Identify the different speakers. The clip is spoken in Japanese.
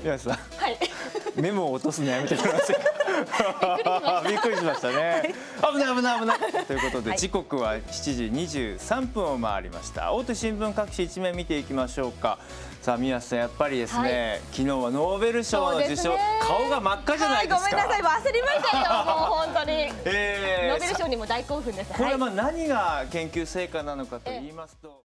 Speaker 1: 宮さん、
Speaker 2: はい。
Speaker 1: メモを落とすのやめてください。びっくりしましたね。危ない危ない危ない。ということで、時刻は7時23分を回りました。大手新聞各紙一面見ていきましょうか。さあ宮さん、やっぱりですね、昨日はノーベル賞の受賞、顔が真っ赤じゃないですか。
Speaker 2: ごめんなさい、焦りましたよ。もう本当に。ノーベル賞にも大興奮です。
Speaker 1: これは何が研究成果なのかと言いますと。